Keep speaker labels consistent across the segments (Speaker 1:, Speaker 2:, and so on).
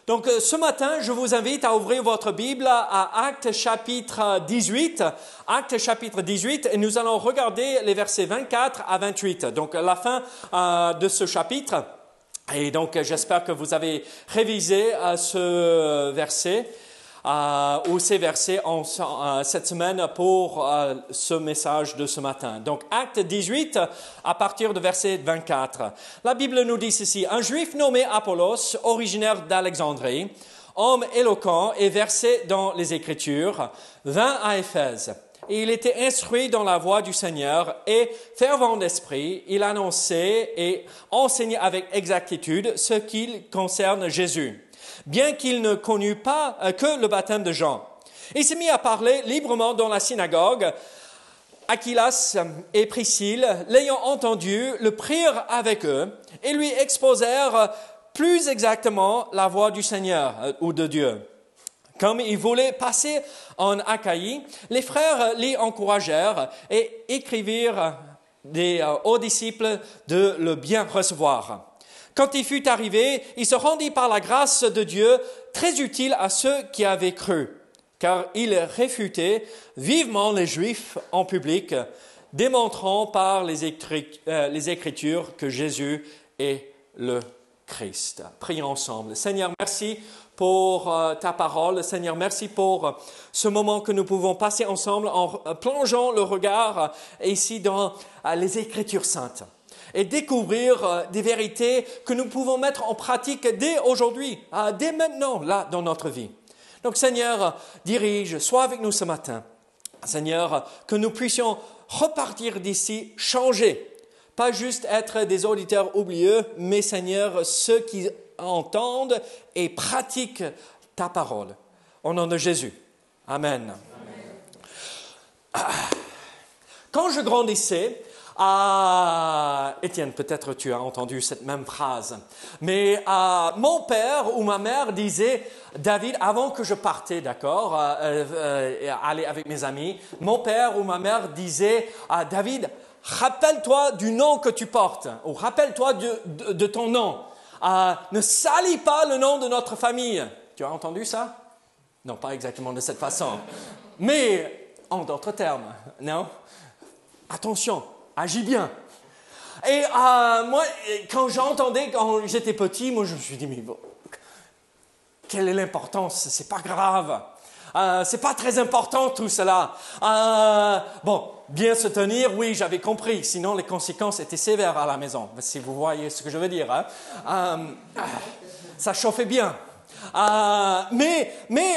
Speaker 1: Donc ce matin, je vous invite à ouvrir votre Bible à Actes chapitre 18. Actes chapitre 18 et nous allons regarder les versets 24 à 28. Donc la fin de ce chapitre. Et donc j'espère que vous avez révisé ce verset ou ces versets cette semaine pour ce message de ce matin. Donc Acte 18 à partir de verset 24. La Bible nous dit ceci: un juif nommé Apollos, originaire d'Alexandrie, homme éloquent et versé dans les Écritures, vint à Éphèse. Et il était instruit dans la voie du Seigneur et fervent d'esprit, il annonçait et enseignait avec exactitude ce qui concerne Jésus, bien qu'il ne connût pas que le baptême de Jean. Il s'est mis à parler librement dans la synagogue. Aquilas et Priscille, l'ayant entendu, le prirent avec eux et lui exposèrent plus exactement la voie du Seigneur ou de Dieu. Comme il voulait passer en Achaïe, les frères l'y encouragèrent et écrivirent aux disciples de le bien recevoir. Quand il fut arrivé, il se rendit par la grâce de Dieu très utile à ceux qui avaient cru, car il réfutait vivement les Juifs en public, démontrant par les Écritures que Jésus est le Christ. Prions ensemble. Seigneur, merci pour ta parole. Seigneur, merci pour ce moment que nous pouvons passer ensemble en plongeant le regard ici dans les Écritures saintes et découvrir des vérités que nous pouvons mettre en pratique dès aujourd'hui, dès maintenant, là, dans notre vie. Donc, Seigneur, dirige, sois avec nous ce matin. Seigneur, que nous puissions repartir d'ici changés. Pas juste être des auditeurs oublieux, mais Seigneur, ceux qui entendent et pratiquent ta parole. Au nom de Jésus. Amen. Quand je grandissais, Étienne, peut-être tu as entendu cette même phrase, mais mon père ou ma mère disait, David, avant que je partais, d'accord, aller avec mes amis, mon père ou ma mère disait, David, rappelle-toi du nom que tu portes, ou rappelle-toi de ton nom. Ne salis pas le nom de notre famille. Tu as entendu ça? Non, pas exactement de cette façon. Mais, en d'autres termes, non? Attention, agis bien. Et moi, quand j'entendais, quand j'étais petit, moi je me suis dit, mais bon, quelle est l'importance? C'est pas grave. C'est pas très important tout cela. Bon, bien se tenir, oui, j'avais compris. Sinon, les conséquences étaient sévères à la maison. Si vous voyez ce que je veux dire. Ça chauffait bien. Mais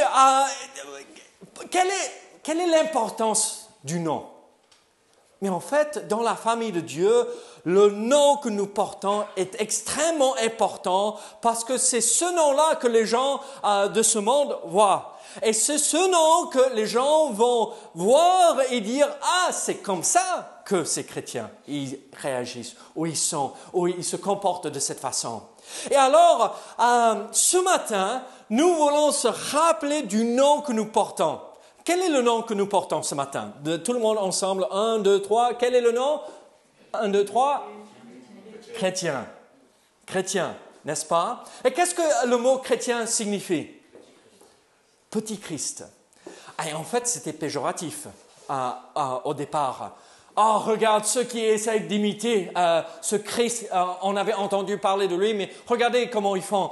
Speaker 1: quelle est l'importance du nom? Mais en fait, dans la famille de Dieu, le nom que nous portons est extrêmement important parce que c'est ce nom-là que les gens de ce monde voient. Et c'est ce nom que les gens vont voir et dire « Ah, c'est comme ça que ces chrétiens, ils réagissent, ou ils sont, ou ils se comportent de cette façon. » Et alors, ce matin, nous voulons se rappeler du nom que nous portons. Quel est le nom que nous portons ce matin? De tout le monde ensemble, 1, 2, 3. Quel est le nom? 1, 2, 3. Chrétien. Chrétien, n'est-ce pas? Et qu'est-ce que le mot chrétien signifie? Petit Christ. Et en fait, c'était péjoratif au départ. Oh, regarde ceux qui essayent d'imiter ce Christ. On avait entendu parler de lui, mais regardez comment ils font.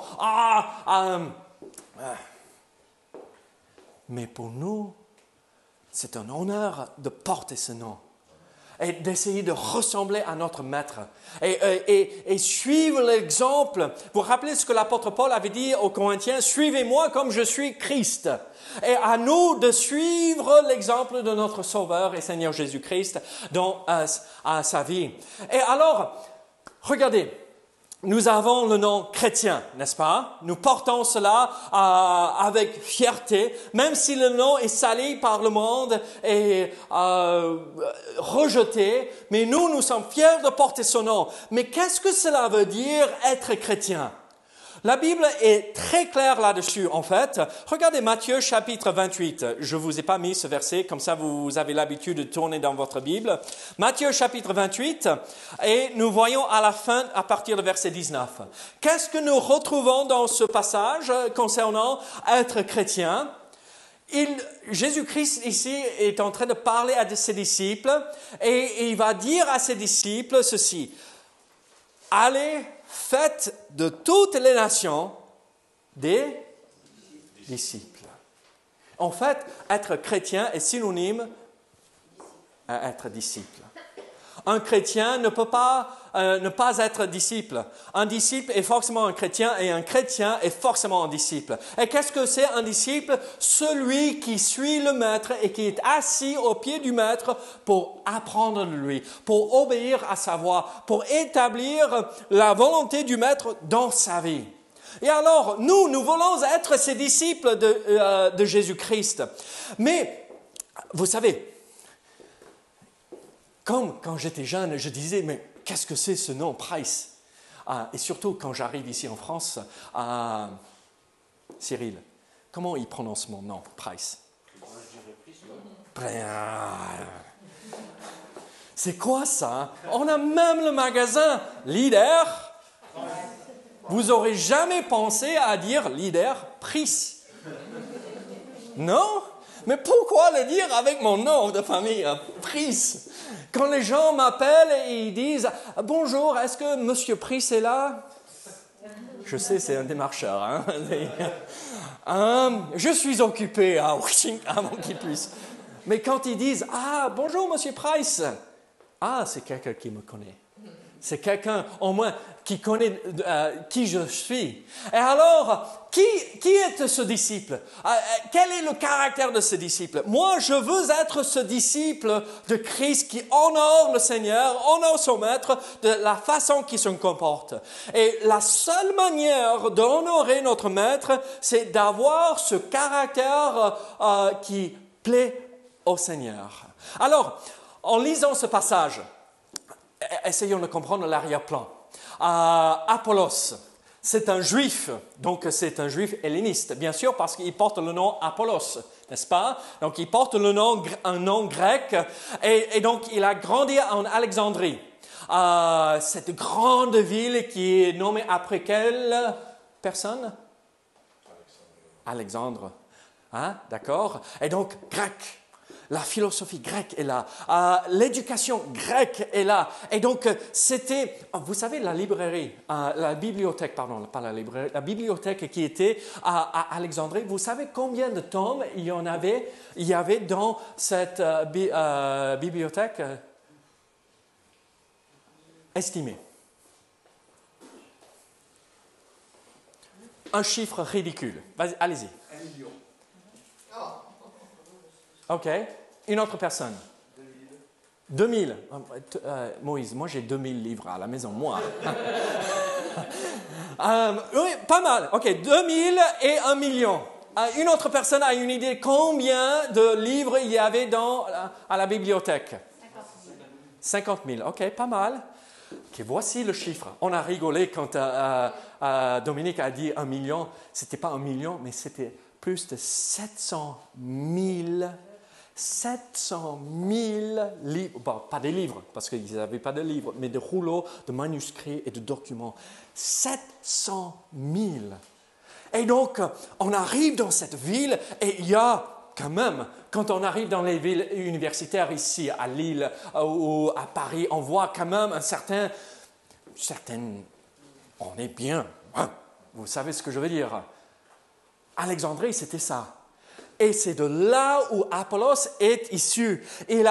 Speaker 1: Mais pour nous, c'est un honneur de porter ce nom et d'essayer de ressembler à notre maître et suivre l'exemple. Vous vous rappelez ce que l'apôtre Paul avait dit aux Corinthiens? Suivez-moi comme je suis Christ. Et à nous de suivre l'exemple de notre Sauveur et Seigneur Jésus-Christ dans sa vie. Et alors, regardez, nous avons le nom chrétien, n'est-ce pas? Nous portons cela avec fierté, même si le nom est sali par le monde et rejeté, mais nous sommes fiers de porter ce nom. Mais qu'est-ce que cela veut dire être chrétien? La Bible est très claire là-dessus, en fait. Regardez Matthieu chapitre 28. Je ne vous ai pas mis ce verset, comme ça vous avez l'habitude de tourner dans votre Bible. Matthieu chapitre 28, et nous voyons à la fin, à partir du verset 19. Qu'est-ce que nous retrouvons dans ce passage concernant être chrétien? Jésus-Christ ici est en train de parler à ses disciples, et il va dire à ses disciples ceci. Allez, faites de toutes les nations des disciples. En fait, être chrétien est synonyme à être disciple. Un chrétien ne peut pas ne pas être disciple. Un disciple est forcément un chrétien et un chrétien est forcément un disciple. Et qu'est-ce que c'est un disciple? Celui qui suit le maître et qui est assis au pied du maître pour apprendre de lui, pour obéir à sa voix, pour établir la volonté du maître dans sa vie. Et alors, nous voulons être ces disciples de Jésus-Christ. Mais, vous savez, comme quand j'étais jeune, je disais, mais qu'est-ce que c'est ce nom, Price? Et surtout quand j'arrive ici en France, Cyril, comment il prononce mon nom, Price? C'est quoi ça? On a même le magasin Leader. Vous n'aurez jamais pensé à dire Leader Price. Non? Mais pourquoi le dire avec mon nom de famille, Price? Quand les gens m'appellent et ils disent « Bonjour, est-ce que Monsieur Price est là ?» Je sais, c'est un démarcheur. Je suis occupé avant qu'il puisse. Mais quand ils disent « Ah, bonjour Monsieur Price », c'est quelqu'un qui me connaît. C'est quelqu'un, au moins, qui connaît qui je suis. Et alors, qui est ce disciple? Quel est le caractère de ce disciple? Moi, je veux être ce disciple de Christ qui honore le Seigneur, honore son Maître de la façon qu'il se comporte. Et la seule manière d'honorer notre Maître, c'est d'avoir ce caractère qui plaît au Seigneur. Alors, en lisant ce passage, essayons de comprendre l'arrière-plan. Apollos, c'est un juif, donc c'est un juif helléniste, bien sûr, parce qu'il porte le nom Apollos, n'est-ce pas? Donc il porte un nom grec, et donc il a grandi en Alexandrie. Cette grande ville qui est nommée après quelle personne? Alexandre. D'accord? Et donc grec. La philosophie grecque est là, l'éducation grecque est là. Et donc, c'était, vous savez, la bibliothèque qui était à Alexandrie, vous savez combien de tomes il y avait dans cette bibliothèque estimée? Un chiffre ridicule. Vas-y, allez-y.
Speaker 2: 1 million.
Speaker 1: OK. Une autre personne? 2000. Moïse, moi j'ai 2000 livres à la maison, moi. Oui, pas mal. OK, 2000 et 1 million. Une autre personne a une idée combien de livres il y avait à la bibliothèque? 50 000. OK, pas mal. OK, voici le chiffre. On a rigolé quand Dominique a dit 1 million. Ce n'était pas 1 million, mais c'était plus de 700 000 livres, bon, pas des livres, parce qu'ils n'avaient pas de livres, mais de rouleaux, de manuscrits et de documents. 700 000. Et donc, on arrive dans cette ville et il y a quand même, quand on arrive dans les villes universitaires ici, à Lille ou à Paris, on voit quand même on est bien. Vous savez ce que je veux dire? Alexandrie, c'était ça. Et c'est de là où Apollos est issu.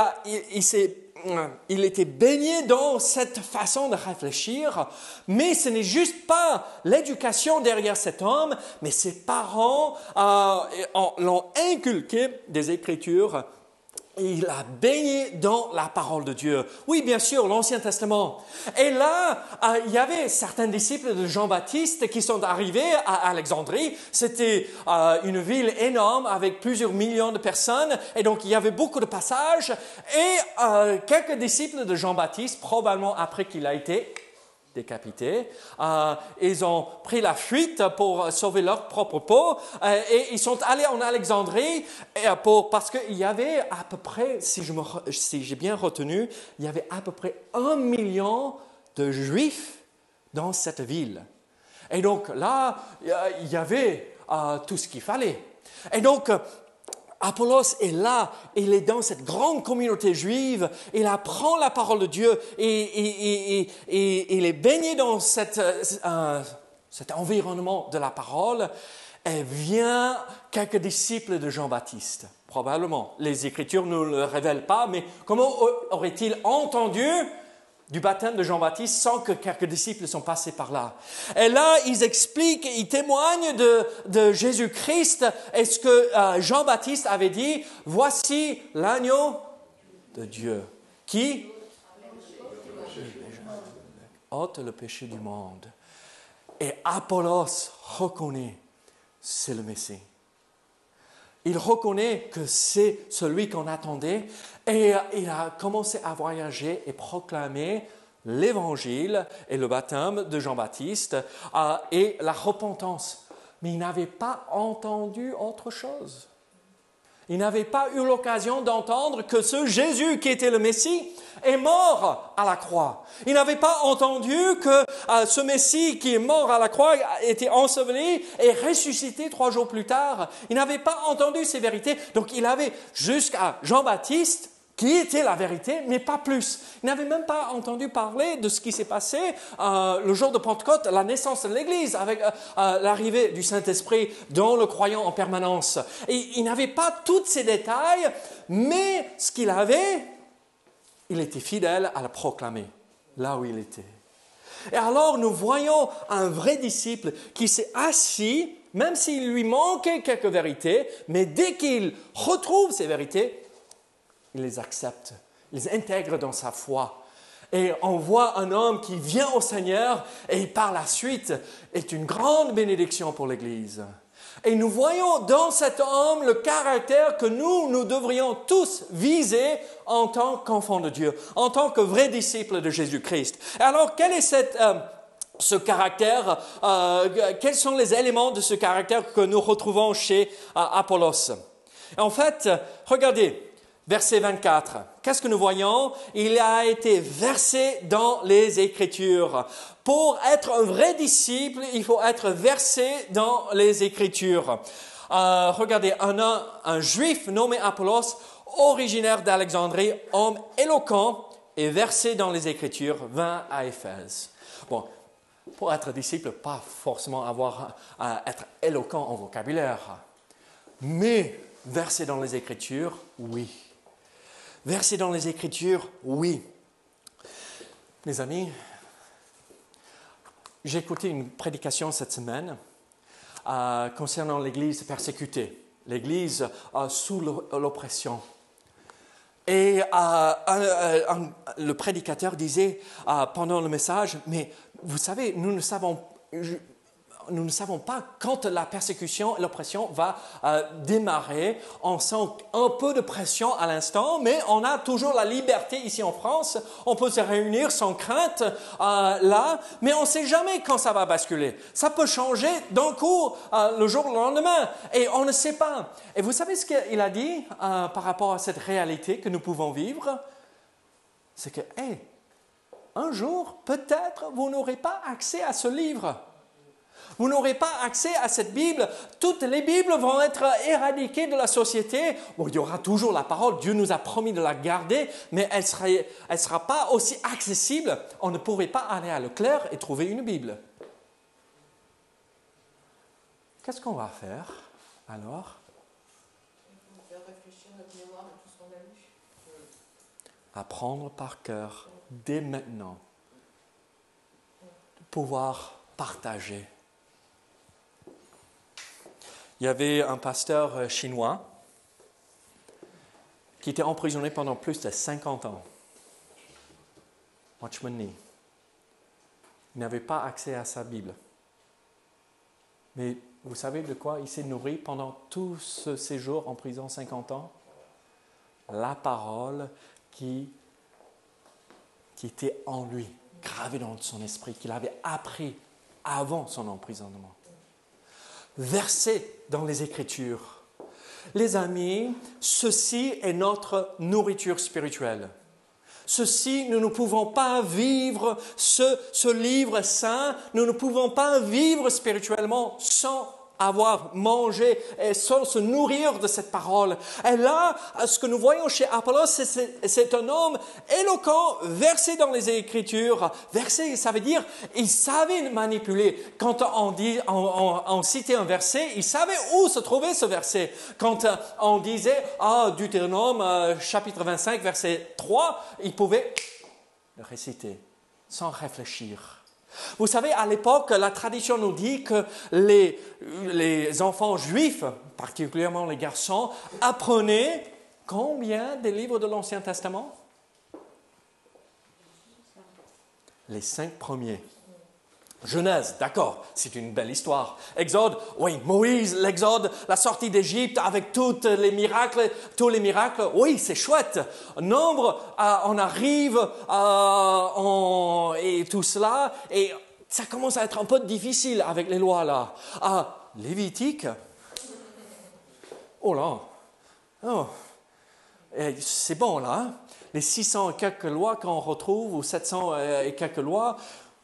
Speaker 1: Il était baigné dans cette façon de réfléchir, mais ce n'est juste pas l'éducation derrière cet homme, mais ses parents l'ont inculqué des Écritures. Il a baigné dans la parole de Dieu. Oui, bien sûr, l'Ancien Testament. Et là, il y avait certains disciples de Jean-Baptiste qui sont arrivés à Alexandrie. C'était une ville énorme avec plusieurs millions de personnes. Et donc, il y avait beaucoup de passages. Et quelques disciples de Jean-Baptiste, probablement après qu'il a été décapités. Ils ont pris la fuite pour sauver leur propre peau et ils sont allés en Alexandrie parce qu'il y avait à peu près, si j'ai bien retenu, il y avait à peu près 1 million de Juifs dans cette ville. Et donc là, il y avait tout ce qu'il fallait. Et donc, Apollos est là, il est dans cette grande communauté juive, il apprend la parole de Dieu et il est baigné dans cet environnement de la parole. Et vient quelques disciples de Jean-Baptiste, probablement. Les Écritures ne le révèlent pas, mais comment aurait-il entendu du baptême de Jean-Baptiste sans que quelques disciples sont passés par là? Et là, ils expliquent, ils témoignent de Jésus-Christ et ce que Jean-Baptiste avait dit, « Voici l'agneau de Dieu qui ôte le péché du monde. » Et Apollos reconnaît, c'est le Messie. Il reconnaît que c'est celui qu'on attendait et il a commencé à voyager et proclamer l'évangile et le baptême de Jean-Baptiste et la repentance. Mais il n'avait pas entendu autre chose. Il n'avait pas eu l'occasion d'entendre que ce Jésus qui était le Messie est mort à la croix. Il n'avait pas entendu que ce Messie qui est mort à la croix était enseveli et ressuscité 3 jours plus tard. Il n'avait pas entendu ces vérités. Donc il avait jusqu'à Jean-Baptiste qui était la vérité, mais pas plus. Il n'avait même pas entendu parler de ce qui s'est passé le jour de Pentecôte, la naissance de l'Église, avec l'arrivée du Saint-Esprit dans le croyant en permanence. Et il n'avait pas tous ces détails, mais ce qu'il avait, il était fidèle à le proclamer, là où il était. Et alors, nous voyons un vrai disciple qui s'est assis, même s'il lui manquait quelques vérités, mais dès qu'il retrouve ces vérités, il les accepte, il les intègre dans sa foi. Et on voit un homme qui vient au Seigneur et par la suite est une grande bénédiction pour l'Église. Et nous voyons dans cet homme le caractère que nous devrions tous viser en tant qu'enfants de Dieu, en tant que vrais disciples de Jésus-Christ. Alors, quel est ce caractère, quels sont les éléments de ce caractère que nous retrouvons chez Apollos? En fait, regardez, verset 24. Qu'est-ce que nous voyons? Il a été versé dans les Écritures. Pour être un vrai disciple, il faut être versé dans les Écritures. Regardez, un juif nommé Apollos, originaire d'Alexandrie, homme éloquent et versé dans les Écritures, vint à Éphèse. Bon, pour être disciple, pas forcément être éloquent en vocabulaire, mais versé dans les Écritures, oui. Versé dans les Écritures, oui. Mes amis, j'ai écouté une prédication cette semaine concernant l'Église persécutée, l'Église sous l'oppression. Et le prédicateur disait pendant le message, mais vous savez, nous ne savons pas quand la persécution et l'oppression va démarrer. On sent un peu de pression à l'instant, mais on a toujours la liberté ici en France. On peut se réunir sans crainte là, mais on ne sait jamais quand ça va basculer. Ça peut changer d'un coup le jour au lendemain et on ne sait pas. Et vous savez ce qu'il a dit par rapport à cette réalité que nous pouvons vivre? C'est que, un jour, peut-être, vous n'aurez pas accès à ce livre. Vous n'aurez pas accès à cette Bible. Toutes les Bibles vont être éradiquées de la société. Bon, il y aura toujours la parole. Dieu nous a promis de la garder, mais elle sera pas aussi accessible. On ne pourrait pas aller à Leclerc et trouver une Bible. Qu'est-ce qu'on va faire alors?
Speaker 2: Faire réfléchir notre mémoire à tout ce qu'on a lu.
Speaker 1: Apprendre par cœur dès maintenant. Pouvoir partager. Il y avait un pasteur chinois qui était emprisonné pendant plus de 50 ans. Watchman Nee. Il n'avait pas accès à sa Bible. Mais vous savez de quoi il s'est nourri pendant tout ce séjour en prison, 50 ans? La parole qui était en lui. gravé dans son esprit, qu'il avait appris avant son emprisonnement. Versé dans les Écritures. Les amis, ceci est notre nourriture spirituelle. Ceci, nous ne pouvons pas vivre ce livre saint, nous ne pouvons pas vivre spirituellement sans avoir mangé et sans se nourrir de cette parole. Et là, ce que nous voyons chez Apollos, c'est un homme éloquent, versé dans les Écritures. Versé, ça veut dire, il savait manipuler. Quand on citait un verset, il savait où se trouvait ce verset. Quand on disait, Deutéronome, chapitre 25, verset 3, il pouvait le réciter sans réfléchir. Vous savez, à l'époque, la tradition nous dit que les enfants juifs, particulièrement les garçons, apprenaient combien des livres de l'Ancien Testament? Les 5 premiers. Genèse, d'accord, c'est une belle histoire. Exode, oui, Moïse, l'Exode, la sortie d'Égypte avec tous les miracles, oui, c'est chouette. Nombre, on arrive et tout cela, et ça commence à être un peu difficile avec les lois là. Lévitique, oh là, c'est bon là, les 600 et quelques lois qu'on retrouve, ou 700 et quelques lois,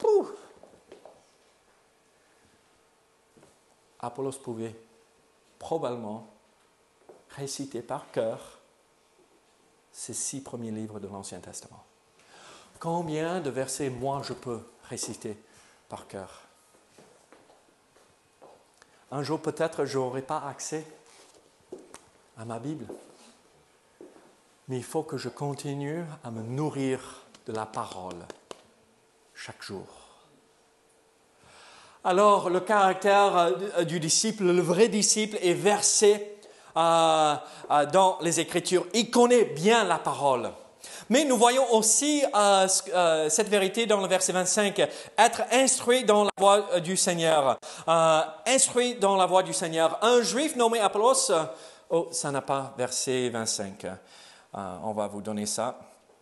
Speaker 1: Apollos pouvait probablement réciter par cœur ces 6 premiers livres de l'Ancien Testament. Combien de versets, moi, je peux réciter par cœur? Un jour, peut-être, je n'aurai pas accès à ma Bible. Mais il faut que je continue à me nourrir de la parole chaque jour. Alors, le caractère du disciple, le vrai disciple, est versé dans les Écritures. Il connaît bien la parole. Mais nous voyons aussi cette vérité dans le verset 25, être instruit dans la voie du Seigneur. Instruit dans la voie du Seigneur. Un juif nommé Apollos, ça n'a pas verset 25. On va vous donner ça.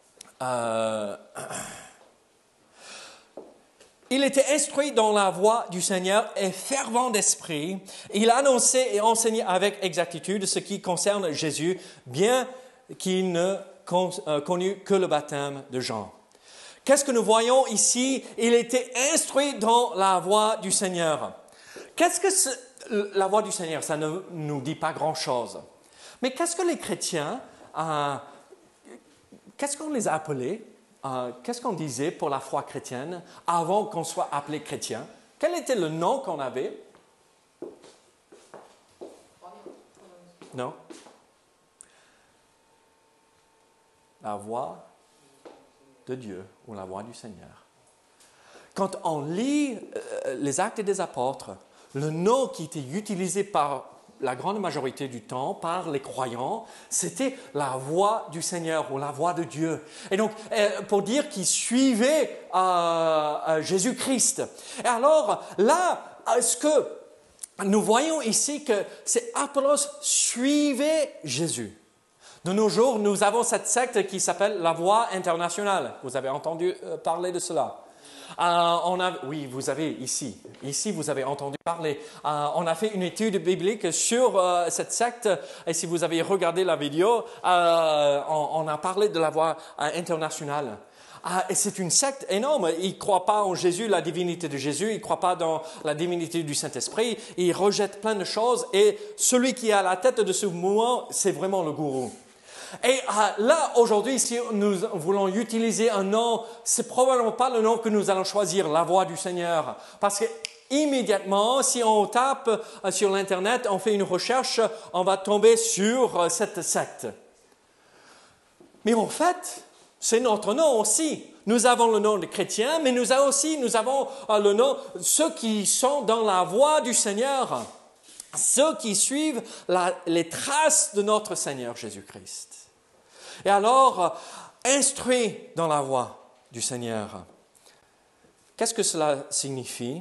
Speaker 1: Il était instruit dans la voie du Seigneur et fervent d'esprit. Il annonçait et enseignait avec exactitude ce qui concerne Jésus, bien qu'il ne connût que le baptême de Jean. Qu'est-ce que nous voyons ici? Il était instruit dans la voie du Seigneur. Qu'est-ce que la voie du Seigneur? Ça ne nous dit pas grand-chose. Mais qu'est-ce que les chrétiens, qu'est-ce qu'on les a appelés? Qu'est-ce qu'on disait pour la foi chrétienne avant qu'on soit appelé chrétien? Quel était le nom qu'on avait? Non? La voix de Dieu ou la voix du Seigneur. Quand on lit les Actes des Apôtres, le nom qui était utilisé par la grande majorité du temps par les croyants, c'était la voix du Seigneur ou la voix de Dieu. Et donc, pour dire qu'ils suivaient Jésus-Christ. Et alors, là, ce que nous voyons ici, que c'est Apollos suivait Jésus. De nos jours, nous avons cette secte qui s'appelle la Voie internationale. Vous avez entendu parler de cela? Oui, vous avez ici, vous avez entendu parler. On a fait une étude biblique sur cette secte, et si vous avez regardé la vidéo, on a parlé de la Voie internationale. Et c'est une secte énorme. Ils ne croient pas en Jésus, la divinité de Jésus. Ils ne croient pas dans la divinité du Saint-Esprit. Ils rejettent plein de choses. Et celui qui est à la tête de ce mouvement, c'est vraiment le gourou. Et là, aujourd'hui, si nous voulons utiliser un nom, c'est probablement pas le nom que nous allons choisir, la voix du Seigneur. Parce que immédiatement, si on tape sur l'Internet, on fait une recherche, on va tomber sur cette secte. Mais en fait, c'est notre nom aussi. Nous avons le nom de chrétiens, mais nous avons le nom de ceux qui sont dans la voie du Seigneur. Ceux qui suivent les traces de notre Seigneur Jésus-Christ. Et alors, instruit dans la voie du Seigneur. Qu'est-ce que cela signifie?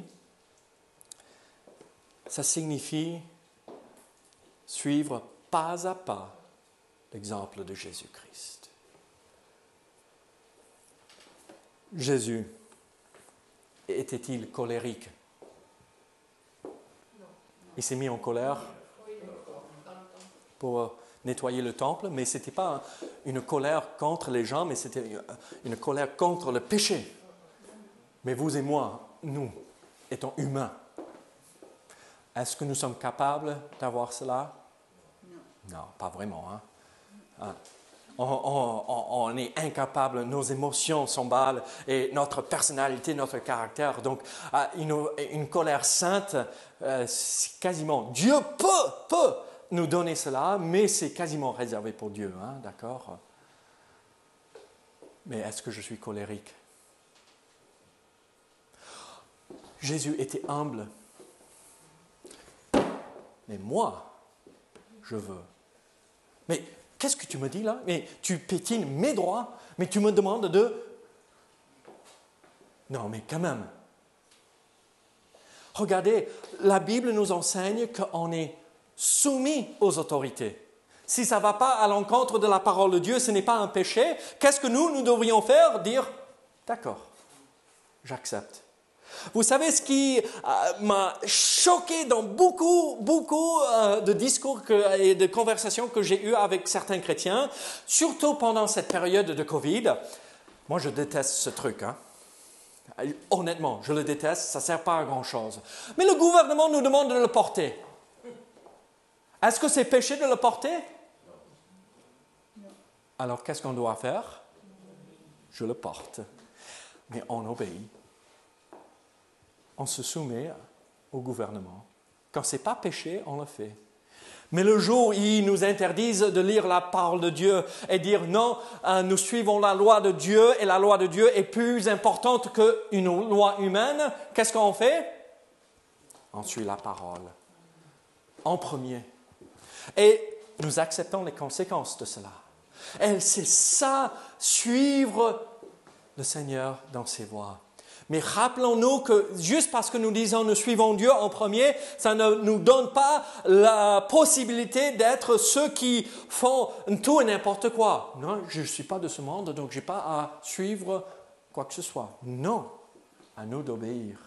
Speaker 1: Ça signifie suivre pas à pas l'exemple de Jésus-Christ. Jésus était-il colérique? Il s'est mis en colère pour nettoyer le temple, mais ce n'était pas une colère contre les gens, mais c'était une colère contre le péché. Mais vous et moi, nous, étant humains, est-ce que nous sommes capables d'avoir cela? Non, pas vraiment. On est incapable, nos émotions s'emballent et notre personnalité, notre caractère. Donc, une colère sainte, c'est quasiment, Dieu peut nous donner cela, mais c'est quasiment réservé pour Dieu, d'accord? Mais est-ce que je suis colérique? Jésus était humble. Mais moi, je veux. Mais qu'est-ce que tu me dis là? Mais tu piétines mes droits, mais tu me demandes de... Non, mais quand même. Regardez, la Bible nous enseigne qu'on est soumis aux autorités. Si ça ne va pas à l'encontre de la parole de Dieu, ce n'est pas un péché. Qu'est-ce que nous devrions faire? Dire, d'accord, j'accepte. Vous savez ce qui m'a choqué dans beaucoup de discours et de conversations que j'ai eues avec certains chrétiens, surtout pendant cette période de Covid. Moi, je déteste ce truc. Honnêtement, je le déteste, ça ne sert pas à grand-chose. Mais le gouvernement nous demande de le porter. Est-ce que c'est péché de le porter? Alors, qu'est-ce qu'on doit faire? Je le porte. Mais on obéit. On se soumet au gouvernement. Quand ce n'est pas péché, on le fait. Mais le jour où ils nous interdisent de lire la parole de Dieu et dire non, nous suivons la loi de Dieu et la loi de Dieu est plus importante qu'une loi humaine, qu'est-ce qu'on fait? On suit la parole en premier. Et nous acceptons les conséquences de cela. Et c'est ça, suivre le Seigneur dans ses voies. Mais rappelons-nous que juste parce que nous disons nous suivons Dieu en premier, ça ne nous donne pas la possibilité d'être ceux qui font tout et n'importe quoi. Non, je ne suis pas de ce monde, donc je n'ai pas à suivre quoi que ce soit. Non, à nous d'obéir.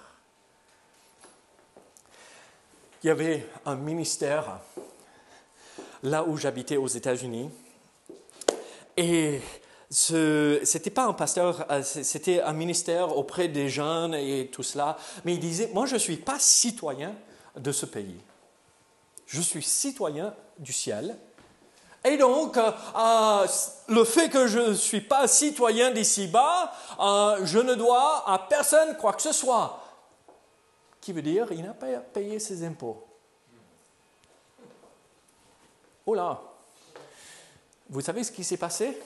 Speaker 1: Il y avait un ministère là où j'habitais aux États-Unis et ce n'était pas un pasteur, c'était un ministère auprès des jeunes et tout cela. Mais il disait, moi je ne suis pas citoyen de ce pays. Je suis citoyen du ciel. Et donc, le fait que je ne suis pas citoyen d'ici-bas, je ne dois à personne quoi que ce soit. Qui veut dire, il n'a pas payé ses impôts. Oh là! Vous savez ce qui s'est passé?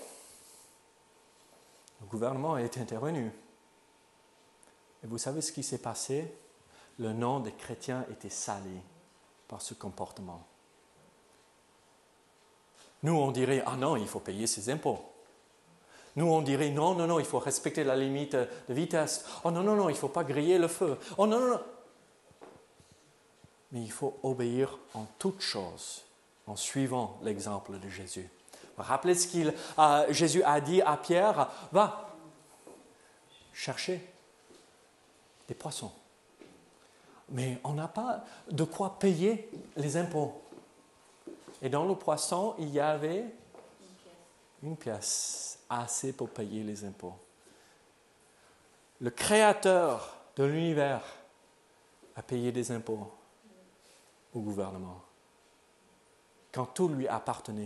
Speaker 1: Le gouvernement est intervenu. Et vous savez ce qui s'est passé? Le nom des chrétiens était salé par ce comportement. Nous, on dirait, ah non, il faut payer ses impôts. Nous, on dirait, non, il faut respecter la limite de vitesse. Oh non, il ne faut pas griller le feu. Oh non. Mais il faut obéir en toutes choses, en suivant l'exemple de Jésus. Rappelez ce que Jésus a dit à Pierre, va chercher des poissons. Mais on n'a pas de quoi payer les impôts. Et dans le poisson, il y avait une pièce, assez pour payer les impôts. Le créateur de l'univers a payé des impôts au gouvernement, quand tout lui appartenait.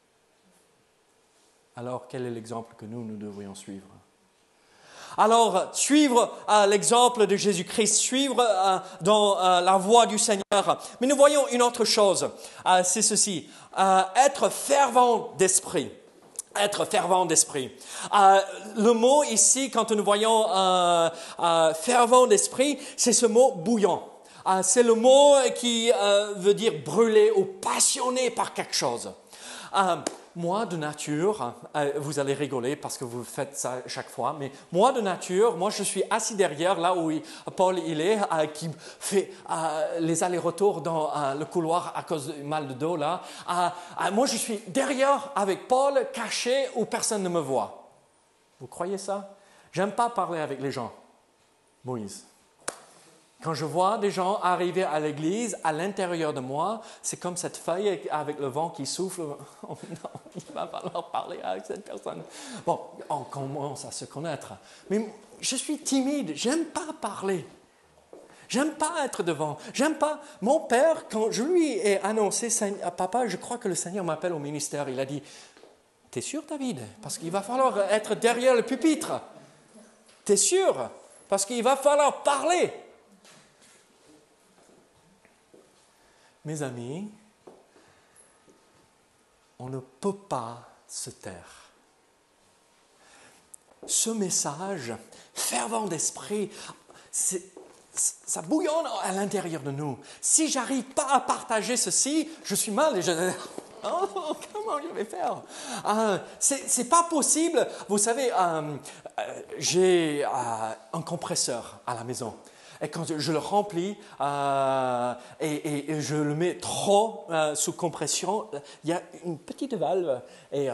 Speaker 1: Alors, quel est l'exemple que nous devrions suivre? Alors, suivre l'exemple de Jésus-Christ, suivre dans la voie du Seigneur. Mais nous voyons une autre chose, c'est ceci, être fervent d'esprit. Être fervent d'esprit. Le mot ici, quand nous voyons fervent d'esprit, c'est ce mot bouillant. C'est le mot qui veut dire brûler ou passionné par quelque chose. Moi, de nature, vous allez rigoler parce que vous faites ça chaque fois, mais moi, de nature, je suis assis derrière, là où Paul il est, qui fait les allers-retours dans le couloir à cause du mal de dos, là. Moi, je suis derrière avec Paul, caché, où personne ne me voit. Vous croyez ça? J'aime pas parler avec les gens. Moïse, Quand je vois des gens arriver à l'église, à l'intérieur de moi, c'est comme cette feuille avec le vent qui souffle. Oh non, il va falloir parler avec cette personne. Bon, on commence à se connaître. Mais je suis timide, j'aime pas parler. J'aime pas être devant. J'aime pas. Mon père, quand je lui ai annoncé, papa, je crois que le Seigneur m'appelle au ministère, il a dit, t'es sûr, David? Parce qu'il va falloir être derrière le pupitre. T'es sûr? Parce qu'il va falloir parler. Mes amis, on ne peut pas se taire. Ce message, fervent d'esprit, ça bouillonne à l'intérieur de nous. Si je n'arrive pas à partager ceci, je suis mal et oh, comment je vais faire? C'est pas possible. Vous savez, j'ai un compresseur à la maison. Et quand je le remplis et je le mets trop sous compression, il y a une petite valve et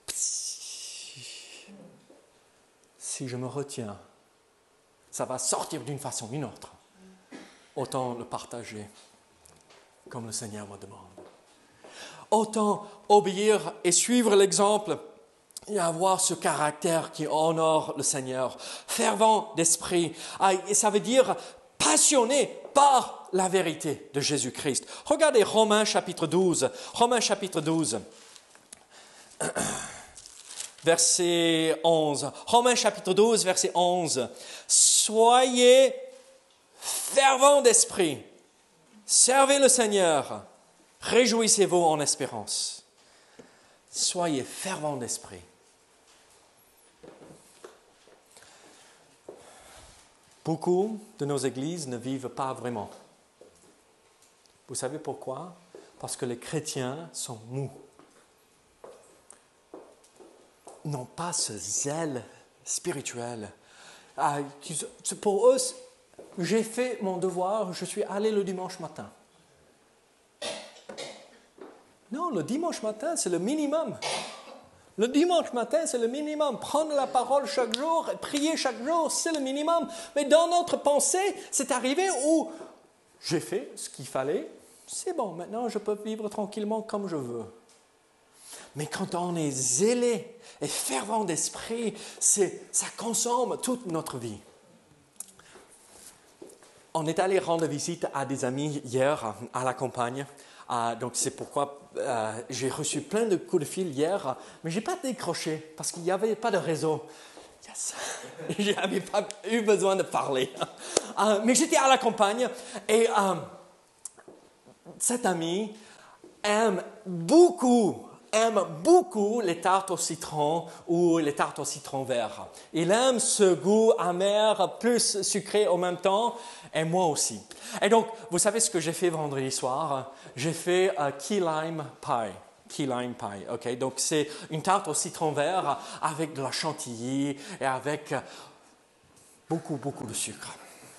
Speaker 1: si je me retiens, ça va sortir d'une façon ou d'une autre. Autant le partager comme le Seigneur me demande. Autant obéir et suivre l'exemple et avoir ce caractère qui honore le Seigneur. Fervent d'esprit. Et ça veut dire passionné par la vérité de Jésus-Christ. Regardez Romains chapitre 12. Romains chapitre 12. Verset 11. Romains chapitre 12, verset 11. Soyez fervents d'esprit. Servez le Seigneur. Réjouissez-vous en espérance. Soyez fervents d'esprit. Beaucoup de nos églises ne vivent pas vraiment. Vous savez pourquoi? Parce que les chrétiens sont mous. N'ont pas ce zèle spirituel. Pour eux, j'ai fait mon devoir, je suis allé le dimanche matin. Non, le dimanche matin, c'est le minimum. Le dimanche matin, c'est le minimum. Prendre la parole chaque jour, prier chaque jour, c'est le minimum. Mais dans notre pensée, c'est arrivé où j'ai fait ce qu'il fallait. C'est bon, maintenant je peux vivre tranquillement comme je veux. Mais quand on est zélé et fervent d'esprit, ça consomme toute notre vie. On est allé rendre visite à des amis hier à la campagne. Donc c'est pourquoi j'ai reçu plein de coups de fil hier, mais je n'ai pas décroché parce qu'il n'y avait pas de réseau. Yes. Je n'avais pas eu besoin de parler. Mais j'étais à la campagne et cet ami aime beaucoup les tartes au citron ou les tartes au citron vert. Il aime ce goût amer plus sucré en même temps, et moi aussi. Et donc, vous savez ce que j'ai fait vendredi soir? J'ai fait key lime pie. Key lime pie, ok? Donc, c'est une tarte au citron vert avec de la chantilly et avec beaucoup de sucre.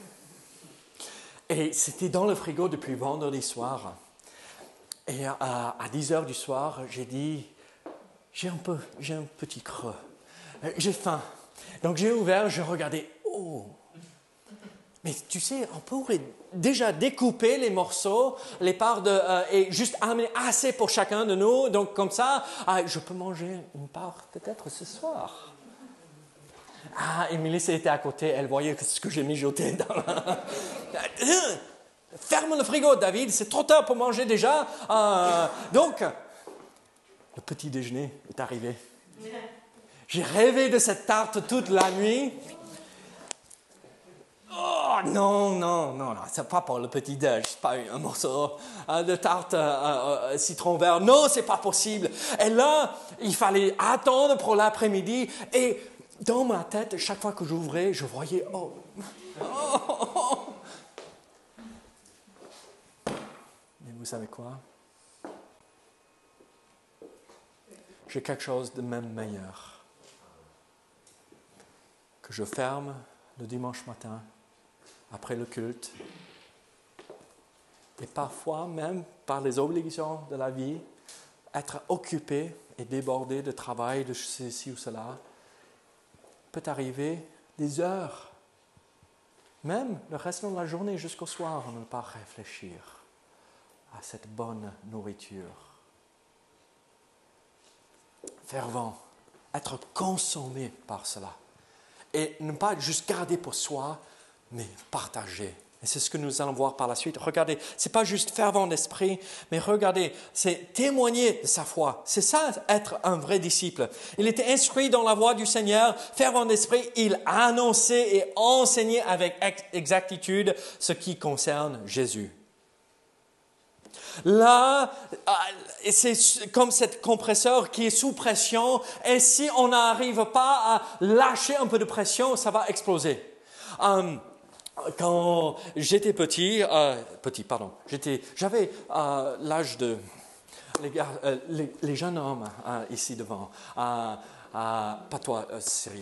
Speaker 1: Et c'était dans le frigo depuis vendredi soir. Et à 10 heures du soir, j'ai dit, j'ai un petit creux, j'ai faim. Donc j'ai ouvert, j'ai regardé, oh, mais tu sais, on pourrait déjà découper les morceaux, les parts et juste amener assez pour chacun de nous. Donc comme ça, je peux manger une part peut-être ce soir. Et Mélissa était à côté, elle voyait ce que j'ai mijoté dans la... Ferme le frigo, David, c'est trop tard pour manger déjà. Donc, le petit déjeuner est arrivé. J'ai rêvé de cette tarte toute la nuit. Oh non, c'est pas pour le petit déj, c'est pas un morceau de tarte citron vert. Non, c'est pas possible. Et là, il fallait attendre pour l'après-midi. Et dans ma tête, chaque fois que j'ouvrais, je voyais oh. Mais vous savez quoi? J'ai quelque chose de même meilleur. Que je ferme le dimanche matin, après le culte, et parfois même par les obligations de la vie, être occupé et débordé de travail, de ceci ou cela, peut arriver des heures Même le restant de la journée jusqu'au soir, on ne peut pas réfléchir à cette bonne nourriture. Fervent, être consommé par cela. Et ne pas juste garder pour soi, mais partager. Et c'est ce que nous allons voir par la suite. Regardez, ce n'est pas juste fervent d'esprit, mais regardez, c'est témoigner de sa foi. C'est ça, être un vrai disciple. Il était instruit dans la voie du Seigneur, fervent d'esprit, il annonçait et enseignait avec exactitude ce qui concerne Jésus. Là, c'est comme cet compresseur qui est sous pression, et si on n'arrive pas à lâcher un peu de pression, ça va exploser. Quand j'étais j'avais l'âge de les jeunes hommes ici devant, pas toi, Cyril.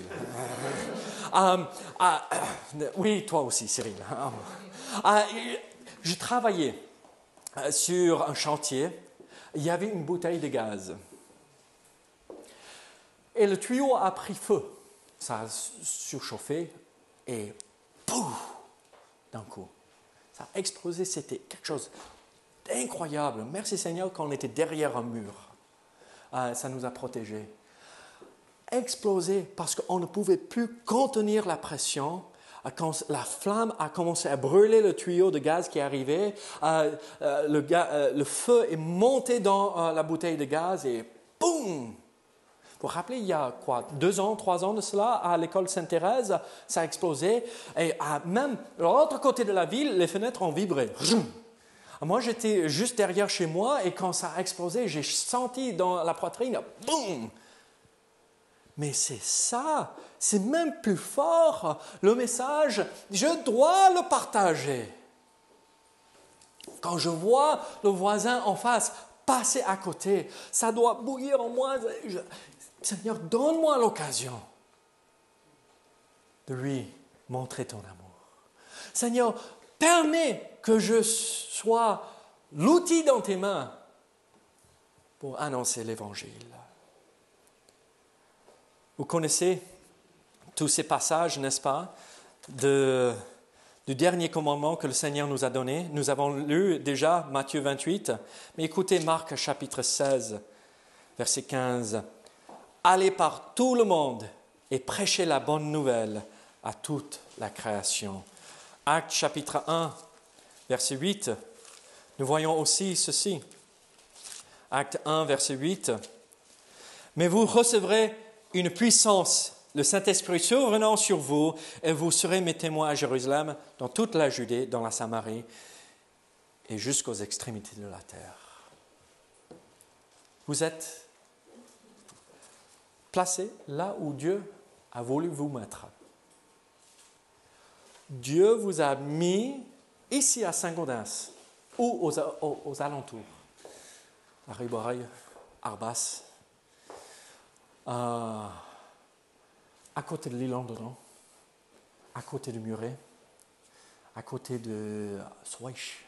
Speaker 1: Oui, toi aussi, Cyril. Je travaillais sur un chantier, il y avait une bouteille de gaz. Et le tuyau a pris feu. Ça a surchauffé et pouf, d'un coup. Ça a explosé, c'était quelque chose d'incroyable. Merci Seigneur qu'on était derrière un mur. Ça nous a protégés. Explosé parce qu'on ne pouvait plus contenir la pression. Quand la flamme a commencé à brûler le tuyau de gaz qui arrivait, le feu est monté dans la bouteille de gaz et boum! Vous vous rappelez, il y a 2 ans, 3 ans de cela, à l'école Sainte-Thérèse, ça a explosé. Et même de l'autre côté de la ville, les fenêtres ont vibré. Moi, j'étais juste derrière chez moi et quand ça a explosé, j'ai senti dans la poitrine, boum! Mais c'est ça, c'est même plus fort. Le message, je dois le partager. Quand je vois le voisin en face passer à côté, ça doit bouillir en moi. Seigneur, donne-moi l'occasion de lui montrer ton amour. Seigneur, permets que je sois l'outil dans tes mains pour annoncer l'Évangile. Vous connaissez tous ces passages, n'est-ce pas, du dernier commandement que le Seigneur nous a donné. Nous avons lu déjà Matthieu 28, mais écoutez Marc chapitre 16, verset 15. « Allez par tout le monde et prêchez la bonne nouvelle à toute la création. » Actes chapitre 1, verset 8, nous voyons aussi ceci. Acte 1, verset 8. « Mais vous recevrez une puissance, le Saint-Esprit survenant sur vous, et vous serez mes témoins à Jérusalem, dans toute la Judée, dans la Samarie, et jusqu'aux extrémités de la terre. » Vous êtes placés là où Dieu a voulu vous mettre. Dieu vous a mis ici à Saint-Gaudens, ou aux alentours, à Riboreuil, Arbas, à côté de l'île-en-Dedans, à côté de Muret, à côté de Sweisch.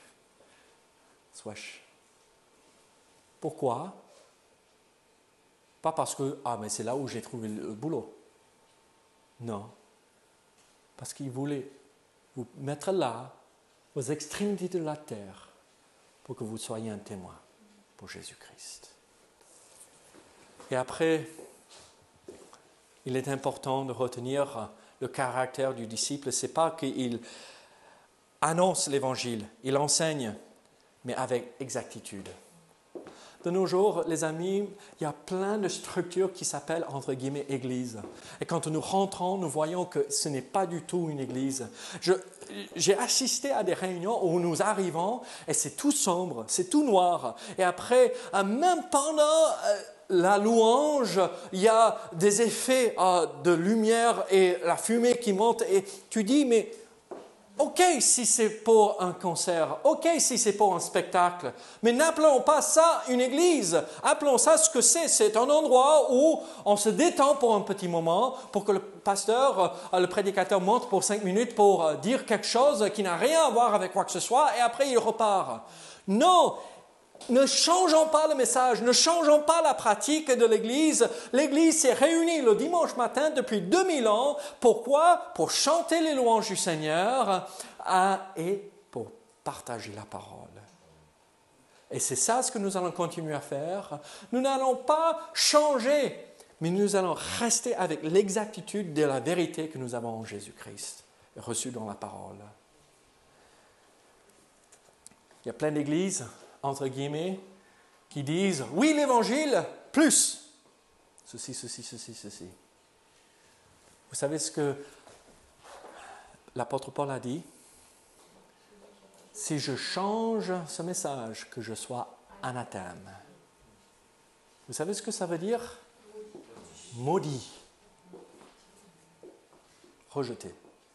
Speaker 1: Pourquoi? Pas parce que, mais c'est là où j'ai trouvé le boulot. Non. Parce qu'il voulait vous mettre là, aux extrémités de la terre, pour que vous soyez un témoin pour Jésus-Christ. Et après, il est important de retenir le caractère du disciple. Ce n'est pas qu'il annonce l'Évangile, il enseigne, mais avec exactitude. De nos jours, les amis, il y a plein de structures qui s'appellent, entre guillemets, église. Et quand nous rentrons, nous voyons que ce n'est pas du tout une église. J'ai assisté à des réunions où nous arrivons et c'est tout sombre, c'est tout noir. Et après, même pendant la louange, il y a des effets de lumière et la fumée qui monte. Et tu dis, mais ok si c'est pour un concert, ok si c'est pour un spectacle, mais n'appelons pas ça une église. Appelons ça ce que c'est. C'est un endroit où on se détend pour un petit moment, pour que le pasteur, le prédicateur monte pour 5 minutes pour dire quelque chose qui n'a rien à voir avec quoi que ce soit, et après il repart. Non, Ne changeons pas le message, ne changeons pas la pratique de l'Église. L'Église s'est réunie le dimanche matin depuis 2000 ans. Pourquoi? Pour chanter les louanges du Seigneur et pour partager la parole. Et c'est ça ce que nous allons continuer à faire. Nous n'allons pas changer, mais nous allons rester avec l'exactitude de la vérité que nous avons en Jésus-Christ, reçue dans la parole. Il y a plein d'églises, entre guillemets, qui disent « Oui, l'Évangile, plus ceci, ceci, ceci, ceci. » Vous savez ce que l'apôtre Paul a dit? Si je change ce message, que je sois anathème. Vous savez ce que ça veut dire? Maudit. Rejeté.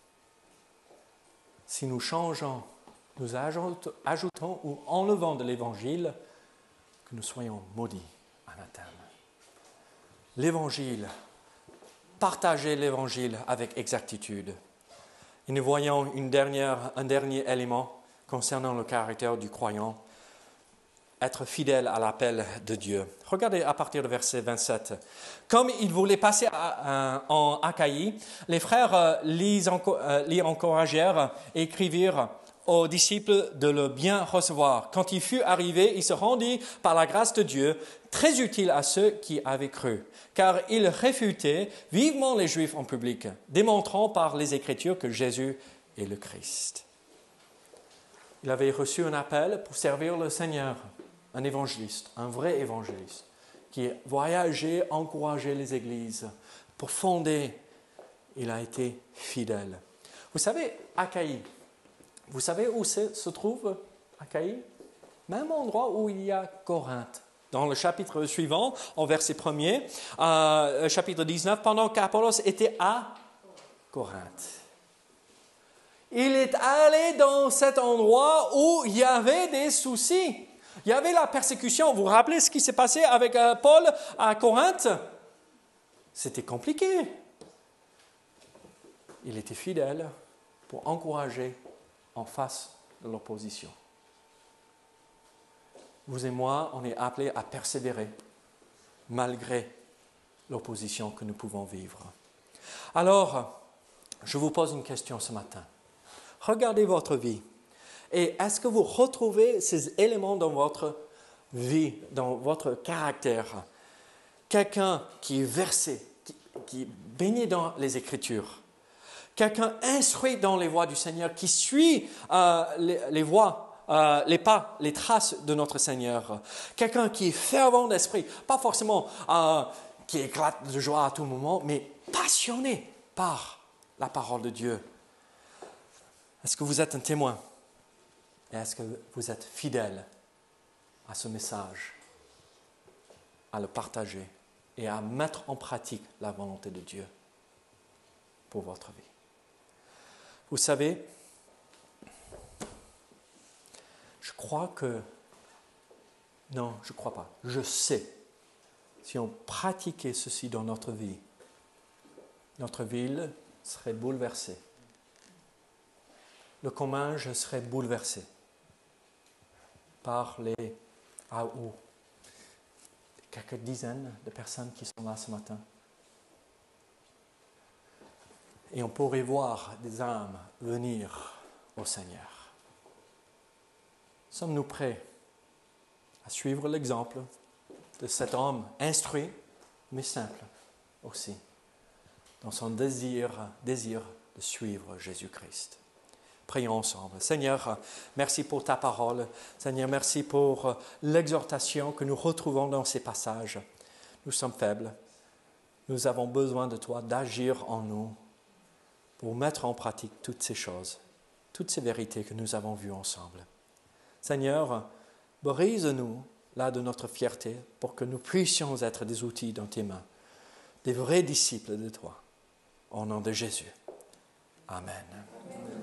Speaker 1: Si nous changeons, nous ajoutons ou enlevons de l'Évangile, que nous soyons maudits, anathème. L'Évangile, partagez l'Évangile avec exactitude. Et nous voyons un dernier élément concernant le caractère du croyant, être fidèle à l'appel de Dieu. Regardez à partir du verset 27. Comme ils voulaient passer en Achaïe, les frères l'y encouragèrent et écrivirent aux disciples de le bien recevoir. Quand il fut arrivé, il se rendit par la grâce de Dieu, très utile à ceux qui avaient cru, car il réfutait vivement les Juifs en public, démontrant par les Écritures que Jésus est le Christ. Il avait reçu un appel pour servir le Seigneur, un évangéliste, un vrai évangéliste, qui voyageait, encourageait les églises pour fonder. Il a été fidèle. Vous savez, Achaïe, vous savez où se trouve Achaïe? Même endroit où il y a Corinthe. Dans le chapitre suivant, en verset 1er, chapitre 19, pendant qu'Apollos était à Corinthe. Il est allé dans cet endroit où il y avait des soucis. Il y avait la persécution. Vous vous rappelez ce qui s'est passé avec Paul à Corinthe? C'était compliqué. Il était fidèle pour encourager en face de l'opposition. Vous et moi, on est appelés à persévérer malgré l'opposition que nous pouvons vivre. Alors, je vous pose une question ce matin. Regardez votre vie. Et est-ce que vous retrouvez ces éléments dans votre vie, dans votre caractère? Quelqu'un qui est versé, qui est baigné dans les Écritures. Quelqu'un instruit dans les voies du Seigneur, qui suit les voies, les pas, les traces de notre Seigneur. Quelqu'un qui est fervent d'esprit, pas forcément qui éclate de joie à tout moment, mais passionné par la parole de Dieu. Est-ce que vous êtes un témoin? Et est-ce que vous êtes fidèle à ce message, à le partager et à mettre en pratique la volonté de Dieu pour votre vie? Vous savez, je crois que... Non, je ne crois pas. Je sais, si on pratiquait ceci dans notre vie serait bouleversée. Le commun serait bouleversé par les quelques dizaines de personnes qui sont là ce matin. Et on pourrait voir des âmes venir au Seigneur. Sommes-nous prêts à suivre l'exemple de cet homme instruit, mais simple aussi, dans son désir de suivre Jésus-Christ? Prions ensemble. Seigneur, merci pour ta parole. Seigneur, merci pour l'exhortation que nous retrouvons dans ces passages. Nous sommes faibles. Nous avons besoin de toi, d'agir en nous pour mettre en pratique toutes ces choses, toutes ces vérités que nous avons vues ensemble. Seigneur, brise-nous là de notre fierté pour que nous puissions être des outils dans tes mains, des vrais disciples de toi. Au nom de Jésus. Amen.